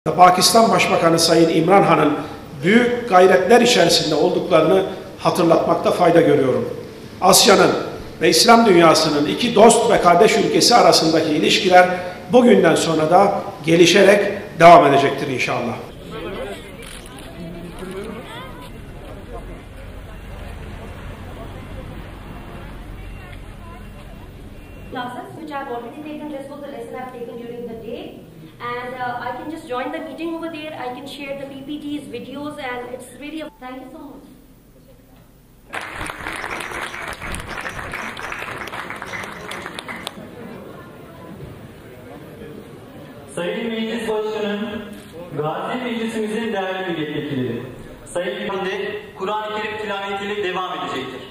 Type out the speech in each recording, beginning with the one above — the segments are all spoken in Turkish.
Pakistan Başbakanı Sayın İmran Han'ın büyük gayretler içerisinde olduklarını hatırlatmakta fayda görüyorum. Asya'nın ve İslam dünyasının iki dost ve kardeş ülkesi arasındaki ilişkiler bugünden sonra da gelişerek devam edecektir inşallah. Classes which I've already taken, just for the lesson I've taken during the day, and I can just join the meeting over there. I can share the PPTs, videos, and it's really thank you so much. Sayın Meclis Başkanım, Gazi Meclisimizin değerli milletvekilleri, Sayın İmam'de Kur'an-ı Kerim tilavetiyle devam edecektir.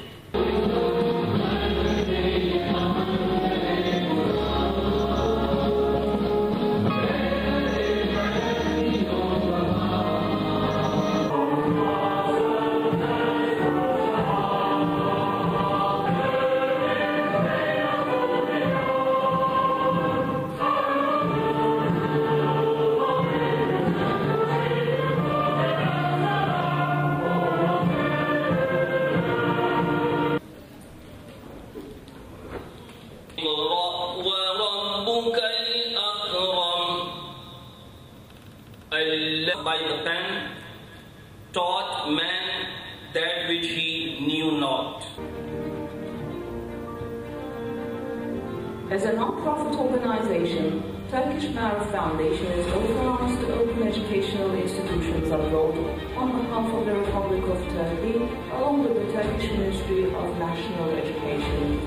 By the pen taught man that which he knew not. As a non-profit organization, Turkish Marif Foundation is authorized to open educational institutions abroad on behalf of the Republic of Turkey, along with the Turkish Ministry of National Education.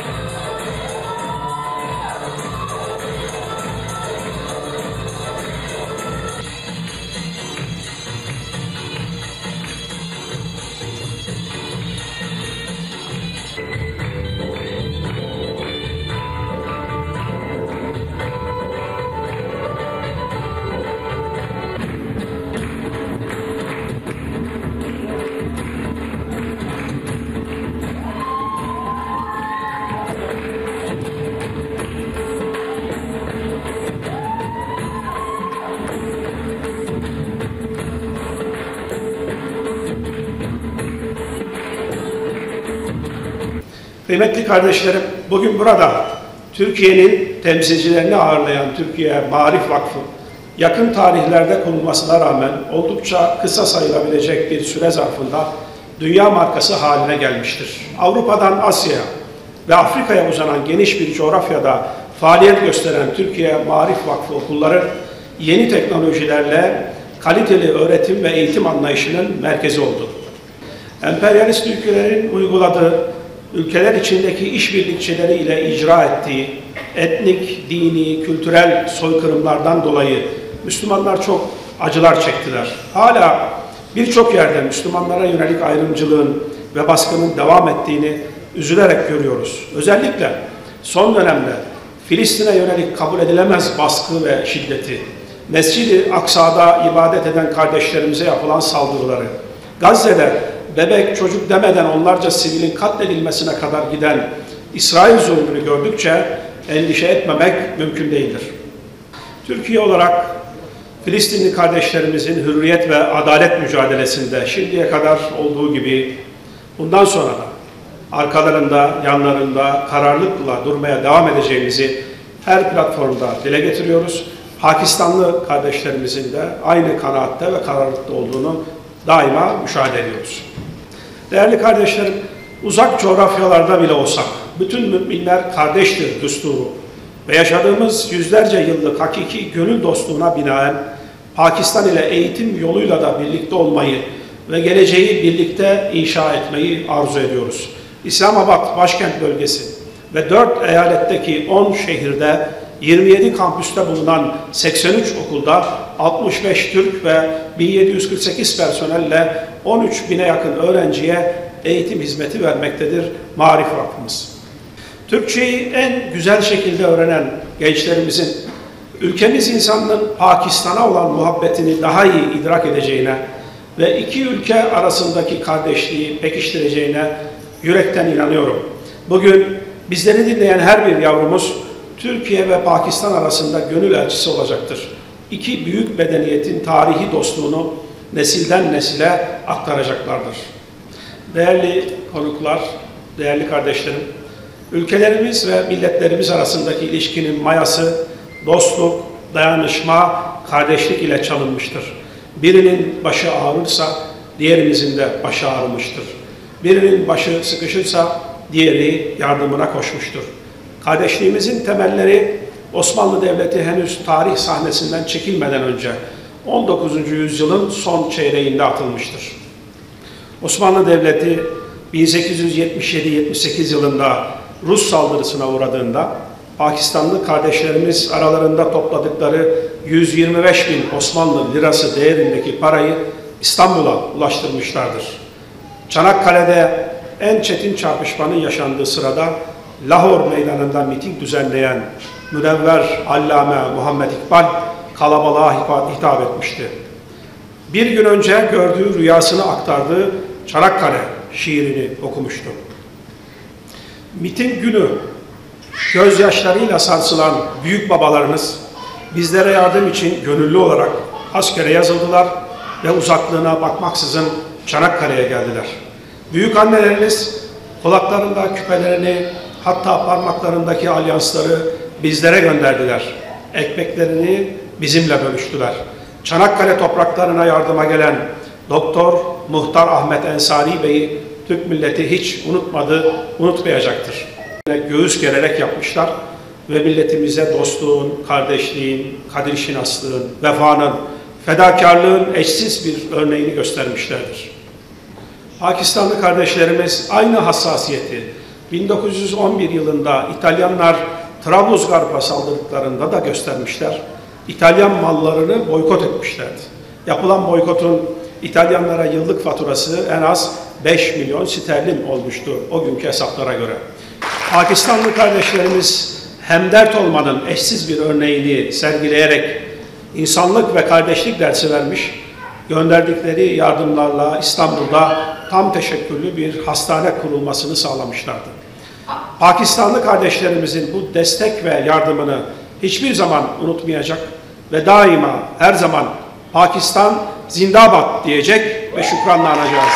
Kıymetli kardeşlerim, bugün burada Türkiye'nin temsilcilerini ağırlayan Türkiye Marif Vakfı, yakın tarihlerde kurulmasına rağmen oldukça kısa sayılabilecek bir süre zarfında dünya markası haline gelmiştir. Avrupa'dan Asya'ya ve Afrika'ya uzanan geniş bir coğrafyada faaliyet gösteren Türkiye Marif Vakfı okulları, yeni teknolojilerle kaliteli öğretim ve eğitim anlayışının merkezi oldu. Emperyalist ülkelerin uyguladığı, ülkeler içindeki işbirlikçileri ile icra ettiği etnik, dini, kültürel soykırımlardan dolayı Müslümanlar çok acılar çektiler. Hala birçok yerde Müslümanlara yönelik ayrımcılığın ve baskının devam ettiğini üzülerek görüyoruz. Özellikle son dönemde Filistin'e yönelik kabul edilemez baskı ve şiddeti, Mescid-i Aksa'da ibadet eden kardeşlerimize yapılan saldırıları, Gazze'de bebek, çocuk demeden onlarca sivilin katledilmesine kadar giden İsrail zulmünü gördükçe endişe etmemek mümkün değildir. Türkiye olarak Filistinli kardeşlerimizin hürriyet ve adalet mücadelesinde şimdiye kadar olduğu gibi bundan sonra da arkalarında, yanlarında kararlılıkla durmaya devam edeceğimizi her platformda dile getiriyoruz. Pakistanlı kardeşlerimizin de aynı kanaatte ve kararlılıkta olduğunu daima müşahede ediyoruz. Değerli kardeşlerim, uzak coğrafyalarda bile olsak, bütün müminler kardeştir düsturu ve yaşadığımız yüzlerce yıllık hakiki gönül dostluğuna binaen Pakistan ile eğitim yoluyla da birlikte olmayı ve geleceği birlikte inşa etmeyi arzu ediyoruz. İslamabad başkent bölgesi ve 4 eyaletteki 10 şehirde 27 kampüste bulunan 83 okulda 65 Türk ve 1748 personelle 13.000'e yakın öğrenciye eğitim hizmeti vermektedir Marif Vakfımız. Türkçeyi en güzel şekilde öğrenen gençlerimizin ülkemiz insanının Pakistan'a olan muhabbetini daha iyi idrak edeceğine ve iki ülke arasındaki kardeşliği pekiştireceğine yürekten inanıyorum. Bugün bizleri dinleyen her bir yavrumuz Türkiye ve Pakistan arasında gönül elçisi olacaktır. iki büyük medeniyetin tarihi dostluğunu nesilden nesile aktaracaklardır. Değerli konuklar, değerli kardeşlerim, ülkelerimiz ve milletlerimiz arasındaki ilişkinin mayası dostluk, dayanışma, kardeşlik ile çalınmıştır. Birinin başı ağrırsa diğerimizin de başı ağrımıştır. Birinin başı sıkışırsa diğeri yardımına koşmuştur. Kardeşliğimizin temelleri Osmanlı Devleti henüz tarih sahnesinden çekilmeden önce 19. yüzyılın son çeyreğinde atılmıştır. Osmanlı Devleti 1877-78 yılında Rus saldırısına uğradığında Pakistanlı kardeşlerimiz aralarında topladıkları 125 bin Osmanlı lirası değerindeki parayı İstanbul'a ulaştırmışlardır. Çanakkale'de en çetin çarpışmanın yaşandığı sırada Lahor Meydanı'nda miting düzenleyen Münevver Allame Muhammed İkbal kalabalığa hitap etmişti. Bir gün önce gördüğü rüyasını aktardığı Çanakkale şiirini okumuştu. Miting günü gözyaşlarıyla sarsılan büyük babalarımız bizlere yardım için gönüllü olarak askere yazıldılar ve uzaklığına bakmaksızın Çanakkale'ye geldiler. Büyük annelerimiz kulaklarında küpelerini, hatta parmaklarındaki alyansları bizlere gönderdiler. Ekmeklerini bizimle bölüştüler. Çanakkale topraklarına yardıma gelen Doktor Muhtar Ahmet Ensari Bey'i Türk milleti hiç unutmadı, unutmayacaktır. Göğüs gererek yapmışlar ve milletimize dostluğun, kardeşliğin, kadir-şinaslığın, vefanın, fedakarlığın eşsiz bir örneğini göstermişlerdir. Pakistanlı kardeşlerimiz aynı hassasiyeti 1911 yılında İtalyanlar Trablusgarp'a saldırdıklarında da göstermişler. İtalyan mallarını boykot etmişlerdi. Yapılan boykotun İtalyanlara yıllık faturası en az 5 milyon sterlin olmuştu o günkü hesaplara göre. Pakistanlı kardeşlerimiz hemdert olmanın eşsiz bir örneğini sergileyerek insanlık ve kardeşlik dersi vermiş, gönderdikleri yardımlarla İstanbul'da tam teşekküllü bir hastane kurulmasını sağlamışlardı. Pakistanlı kardeşlerimizin bu destek ve yardımını hiçbir zaman unutmayacak ve daima her zaman Pakistan Zindabad diyecek ve şükranla anacağız.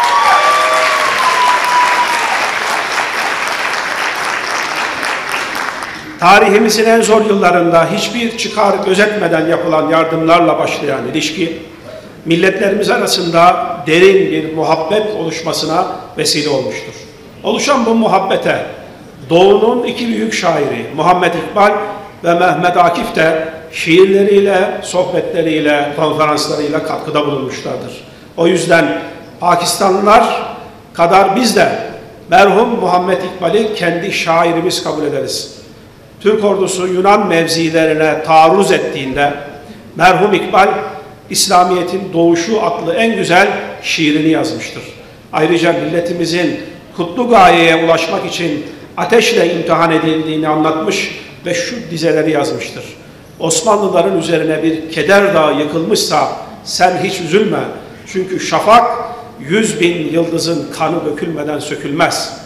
Tarihimizin en zor yıllarında hiçbir çıkar gözetmeden yapılan yardımlarla başlayan ilişki, milletlerimiz arasında derin bir muhabbet oluşmasına vesile olmuştur. Oluşan bu muhabbete Doğu'nun iki büyük şairi Muhammed İkbal ve Mehmet Akif de şiirleriyle, sohbetleriyle, konferanslarıyla katkıda bulunmuşlardır. O yüzden Pakistanlılar kadar biz de merhum Muhammed İkbal'i kendi şairimiz kabul ederiz. Türk ordusu Yunan mevzilerine taarruz ettiğinde merhum İkbal, İslamiyet'in doğuşu adlı en güzel şiirini yazmıştır. Ayrıca milletimizin kutlu gayeye ulaşmak için ateşle imtihan edildiğini anlatmış ve şu dizeleri yazmıştır. Osmanlıların üzerine bir keder dağı yıkılmışsa sen hiç üzülme. Çünkü şafak 100.000 yıldızın kanı dökülmeden sökülmez.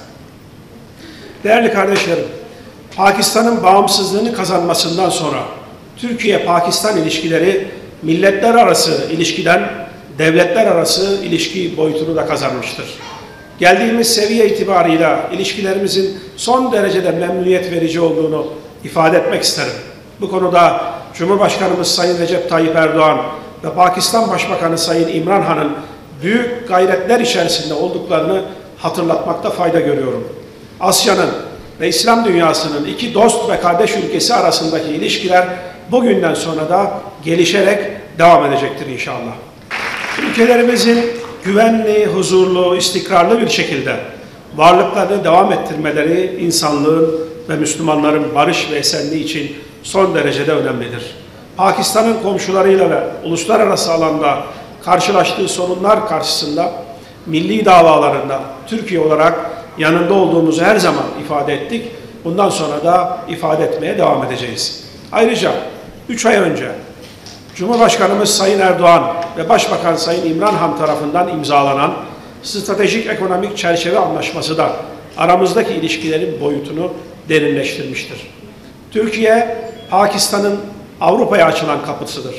Değerli kardeşlerim, Pakistan'ın bağımsızlığını kazanmasından sonra Türkiye-Pakistan ilişkileri milletler arası ilişkiden devletler arası ilişki boyutunu da kazanmıştır. Geldiğimiz seviye itibarıyla ilişkilerimizin son derecede memnuniyet verici olduğunu ifade etmek isterim. Bu konuda Cumhurbaşkanımız Sayın Recep Tayyip Erdoğan ve Pakistan Başbakanı Sayın İmran Han'ın büyük gayretler içerisinde olduklarını hatırlatmakta fayda görüyorum. Asya'nın ve İslam dünyasının iki dost ve kardeş ülkesi arasındaki ilişkiler bugünden sonra da gelişerek devam edecektir inşallah. Ülkelerimizin güvenli, huzurlu, istikrarlı bir şekilde varlıklarını devam ettirmeleri insanlığın ve Müslümanların barış ve esenliği için son derecede önemlidir. Pakistan'ın komşularıyla ve uluslararası alanda karşılaştığı sorunlar karşısında milli davalarında Türkiye olarak yanında olduğumuzu her zaman ifade ettik. Bundan sonra da ifade etmeye devam edeceğiz. Ayrıca 3 ay önce Cumhurbaşkanımız Sayın Erdoğan ve Başbakan Sayın İmran Han tarafından imzalanan Stratejik Ekonomik Çerçeve Anlaşması da aramızdaki ilişkilerin boyutunu derinleştirmiştir. Türkiye, Pakistan'ın Avrupa'ya açılan kapısıdır.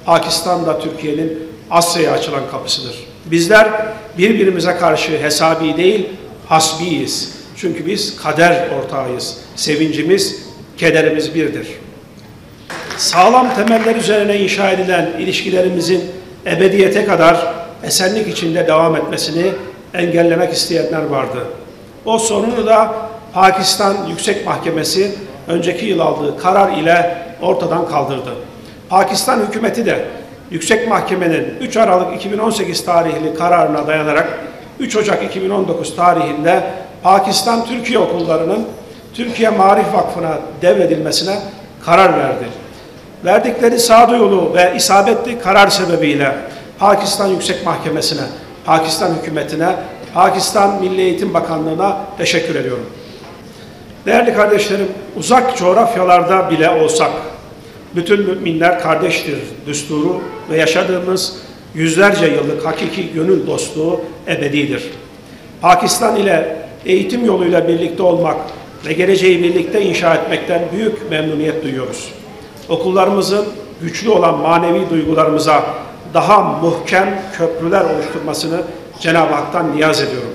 Pakistan da Türkiye'nin Asya'ya açılan kapısıdır. Bizler birbirimize karşı hesabi değil, hasbiyiz. Çünkü biz kader ortağıyız. Sevincimiz, kederimiz birdir. Sağlam temeller üzerine inşa edilen ilişkilerimizin ebediyete kadar esenlik içinde devam etmesini engellemek isteyenler vardı. O sorunu da Pakistan Yüksek Mahkemesi önceki yıl aldığı karar ile ortadan kaldırdı. Pakistan hükümeti de Yüksek Mahkemenin 3 Aralık 2018 tarihli kararına dayanarak 3 Ocak 2019 tarihinde Pakistan Türkiye okullarının Türkiye Maarif Vakfı'na devredilmesine karar verdi. Verdikleri sağduyulu ve isabetli karar sebebiyle Pakistan Yüksek Mahkemesi'ne, Pakistan hükümetine, Pakistan Milli Eğitim Bakanlığı'na teşekkür ediyorum. Değerli kardeşlerim, uzak coğrafyalarda bile olsak, bütün müminler kardeştir düsturu ve yaşadığımız yüzlerce yıllık hakiki gönül dostluğu ebedidir. Pakistan ile eğitim yoluyla birlikte olmak ve geleceği birlikte inşa etmekten büyük memnuniyet duyuyoruz. Okullarımızın güçlü olan manevi duygularımıza daha muhkem köprüler oluşturmasını Cenab-ı Hak'tan niyaz ediyorum.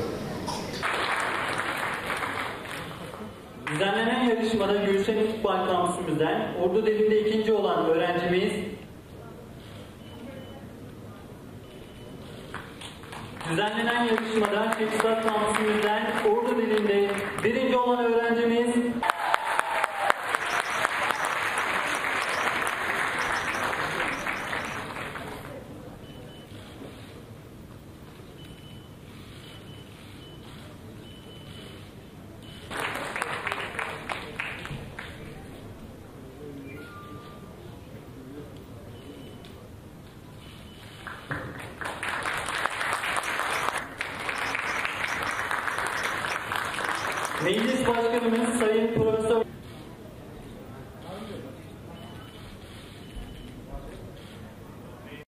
Düzenlenen yarışmada Gülşen İstikbal Kampüsümüzden Ordu dilinde ikinci olan öğrencimiz Düzenlenen yarışmada Teçhizat Kampüsümüzden Ordu dilinde birinci olan öğrencimiz Meclis Başkanımız Sayın Prof.